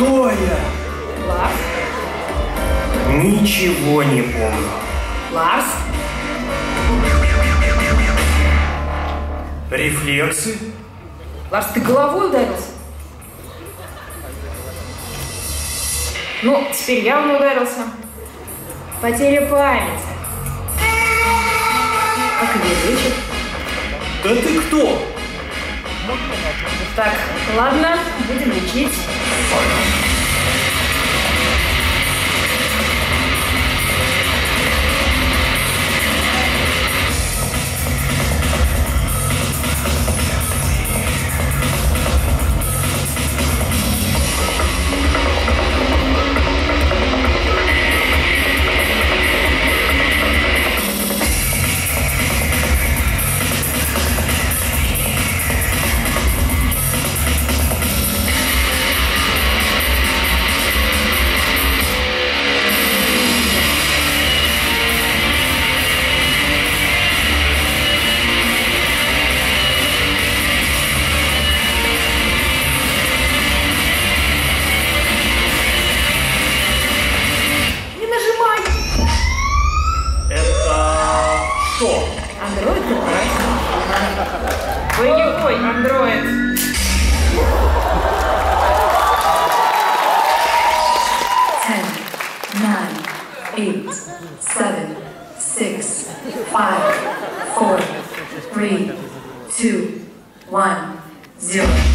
Кто я? Ларс? Ничего не помню. Ларс? Рефлексы? Ларс, ты головой ударился? Ну, теперь явно ударился. Потеря памяти. Как ее лечат? Да ты кто? Так, ладно, будем лечить. Андроид какой? Ой, андроид. Ten, nine, eight, seven, six, five, four, three, two, one, zero.